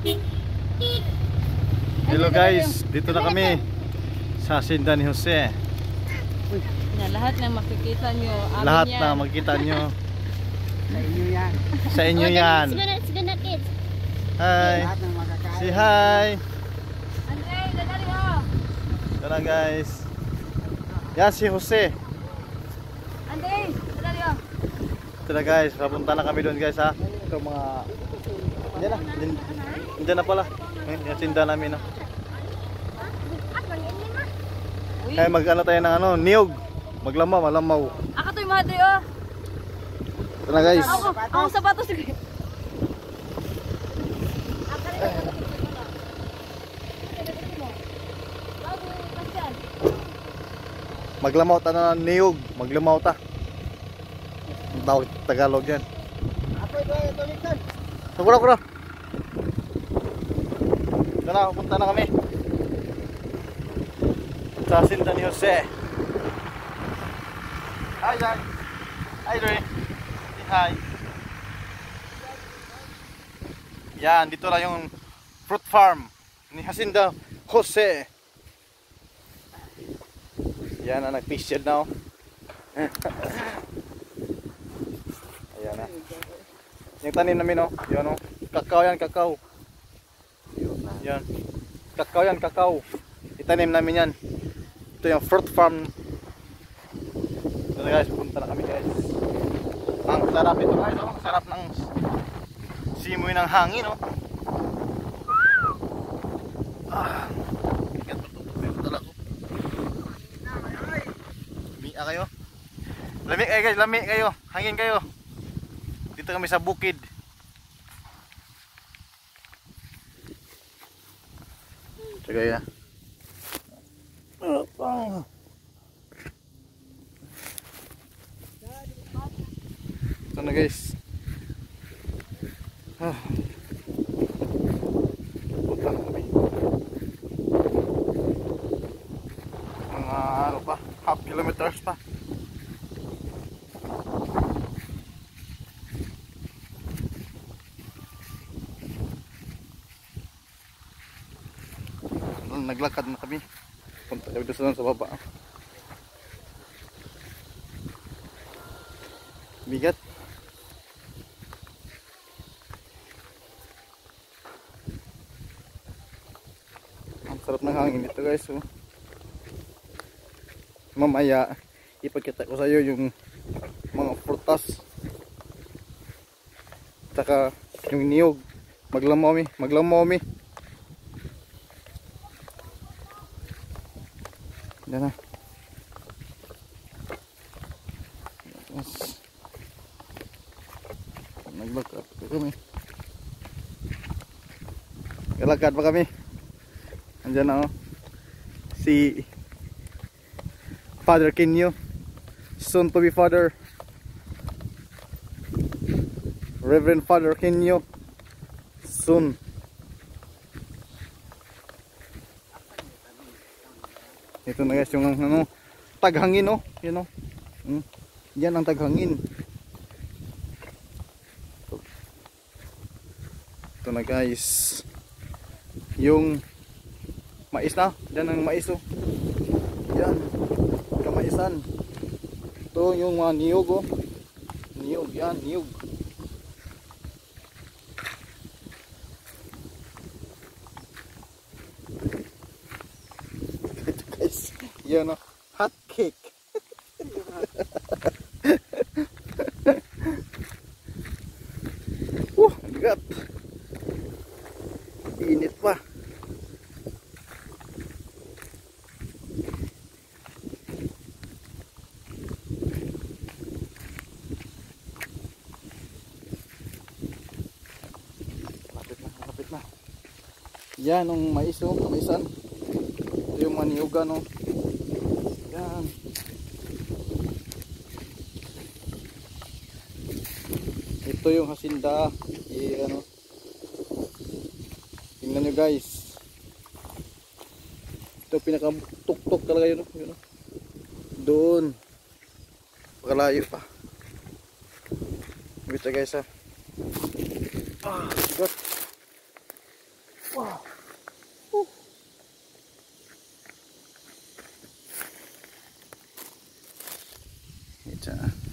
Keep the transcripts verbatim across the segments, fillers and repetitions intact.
Hello guys, dito na kami sa hacienda ni Jose. Na lahat na makikita nyo, amin Lahat yan. na makikita nyo. Sa inyo yan. Sa inyo yan. It's gonna kids. Hi. Lahat ng makakain. Si hi. Andre, dadali oh. Tara guys. Yan si Jose. Andre, dadali oh. Tara guys, papunta na kami doon guys ha. Ito mga Diyan na, diyan, diyan na pala. Yung hacienda namin na. Uy, Kaya mag ano tayo ng ano, niyog. Maglamaw, malamaw. ako to'y madre oh. Tara guys. Ako, ako sapatos sige. Maglamaw ta na ng niyog. Maglamaw ta. Ang tawag Tagalog yan. Ako ito, ito, Lincoln. Kura, kura. Tara, pupunta na kami sa hacienda ni Jose. Hi, Jack. Hi, Dre. Say hi. Yan, dito lang yung fruit farm ni hacienda Jose. Yan na, nag-picture na oh. Ayan na. Yung tanim namin oh. Yan oh. Kakao yan, kakao. Yan. Kakao yan, kakao. Itanim namin yan. Ito yung fruit farm. Ito guys, pupunta na kami guys. Ang sarap ito guys oh. Sarap ng simoy ng hangin oh. Ah. Bigat pa ito. May utala ko. Lamig kayo. Lamig kayo guys, lamig kayo. Hangin kayo. Dito kami sa bukid. Tagay na. Ito na guys. Ah. Punta na kami. Mga ano pa, half kilometers pa. Naglakad na kami. Punta tayo doon sa baba. Bigat. Ang sarap ng hangin dito guys. Oh. Mamaya ipakita ko sa iyo yung mga prutas. Tsaka yung niyog. Maglamaw mi, maglamaw mi. Yan na. Yes. Naglakad pa kami. Naglakad pa kami. Andiyan na oh. Si Father Kenyo. Soon to be Father. Reverend Father Kenyo. Soon. Ito na guys yung ano, taghangin oh, yun oh. Hmm. Yan ang taghangin. Ito. Ito na guys. Yung mais na, yan ang mais oh. Yan. Kamaisan. Ito yung mga niyog oh. Niyog yan, niyog. Yan o, hot cake. Uh, bigat. Init pa. Lapit na, lapit na. Yan ang mais o, maisan. Ito yung maniugan o. Yan. Ito yung hacienda. I, ano. Tingnan nyo guys. Ito pinaka-tuk-tuk talaga yun. Yun doon. Pagkalayo pa. Bisa guys ha. Ah, sigot. Wow. Uh. Ito.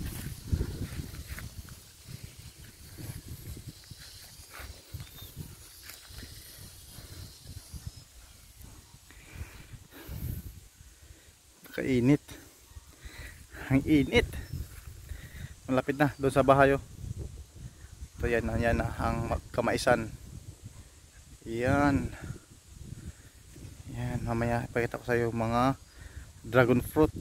Kainit. Ang init. Malapit na doon sa bahay. Oh. Ito yan, yan ang Kamaisan. Yan. Yan, mamaya ipakita ko sa iyo mga dragon fruit.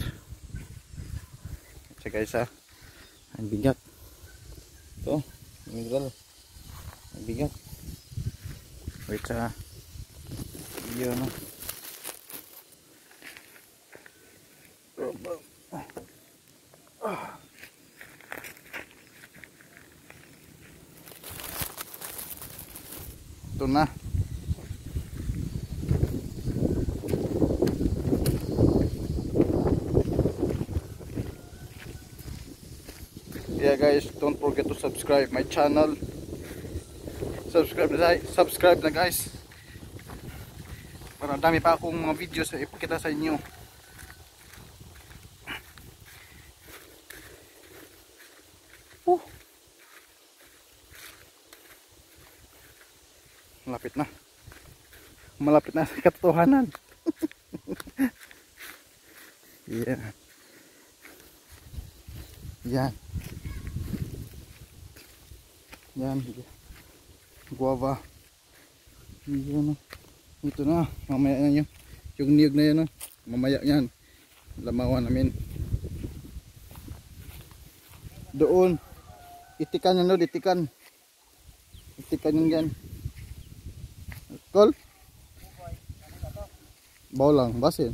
Ito guys ha. Ang bigat. Ito, mineral. Ang bigat. Wait sa. Yan oh. Ito na. Yeah guys, don't forget to subscribe my channel. Subscribe na, subscribe na guys. Para dami pa akong mga videos na ipakita sa inyo. Uh. Malapit na. Malapit na sa katotohanan. Yeah. Yan. Yan. Guava. Yan. Ito na. Mamaya na yun. Yung niyog na yan. Mamaya yan. Lamawan namin. Doon. Itikan yan. Itikan. Itikan yun yan. Kol? Baw lang. Basin.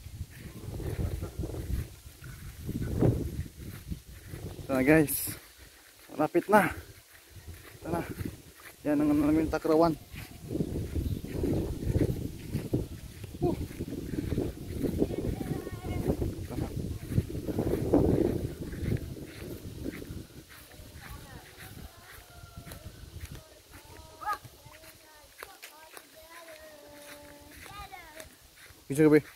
Ito na guys. Malapit na. Ito na. Yan ang namin takrawan. Uh. Ito na. Bisa ka ba?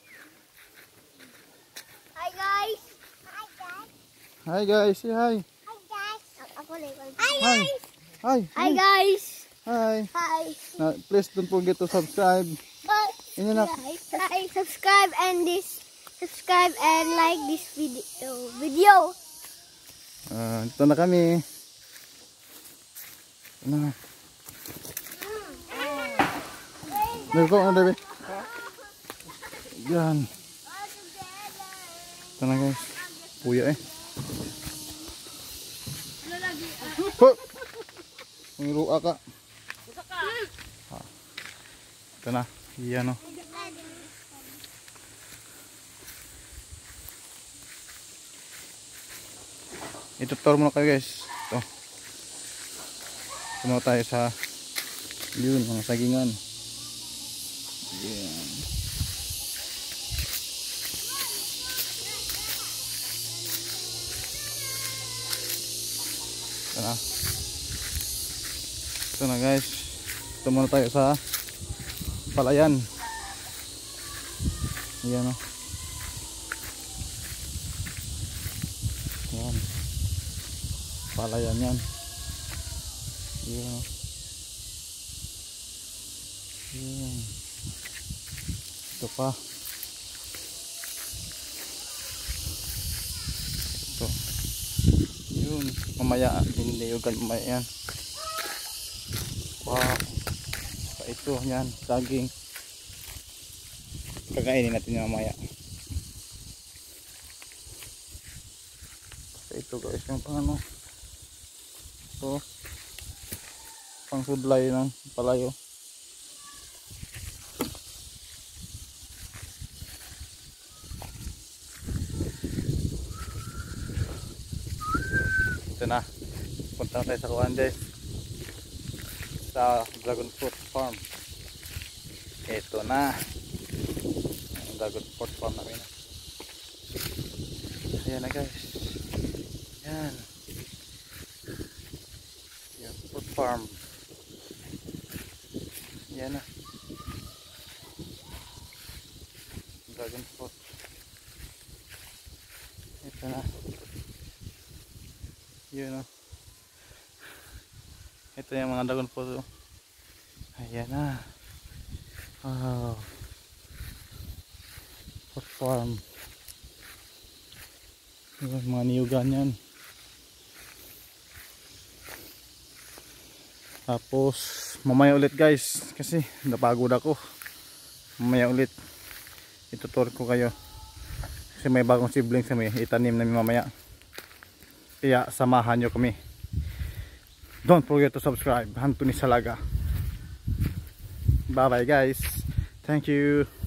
Hi guys. Hi guys. Hi guys, say hi. Hi guys. Ako na yun. Hi. Hi. Hi. Hi guys. Hi. Hi. Uh, please don't forget to subscribe. But Yan na. Hi. Subscribe and this subscribe and like this video. Video. Uh, ito na kami. Ito na. Dali ko, ano dali? Yan. Ito na guys. Puya eh. Ho! Mangirua ka. Ha. Ito na. Yan o. Ito tour muna kayo guys. Ito. Ito muna tayo sa yun, mga sagingan. Yan. Ito na. Ito na guys. Ito muna tayo sa palayan. Ayan o. Ayan. Palayan yan. Ayan o. Ayan. Ito pa. Ito. Yun. Mamaya. Hiniyugan mamaya yan. Wow. Ito yan. Saging. Kakainin natin yung mamaya. Ito guys. Yung pang ano. Ito. Pang sudlay ng palayo. Ito na. Punta na tayo sa kuwan guys. Sa dragon fruit farm. Ito na. Ang dragon fruit farm namin. Ayan na guys. Yan. Yan fruit farm. Yan. Ayan na. Dragon fruit. Ito na. Yun o. Ito yung mga dragon fruit. Ayan na. Wow. Fruit farm. Yung mga niyugan yan. Tapos mamaya ulit guys, kasi napagod ako. Mamaya ulit itutur ko kayo, kasi may bagong siblings kami, itanim namin mamaya. Kaya samahan nyo kami. Don't forget to subscribe. Anthony Salaga. Bye bye guys. Thank you.